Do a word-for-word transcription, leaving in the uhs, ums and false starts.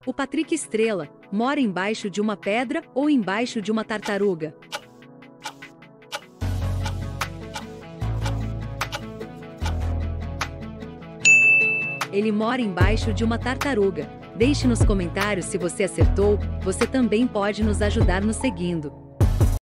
O Patrick Estrela mora embaixo de uma pedra ou embaixo de uma tartaruga? Ele mora embaixo de uma tartaruga. Deixe nos comentários se você acertou. Você também pode nos ajudar nos seguindo.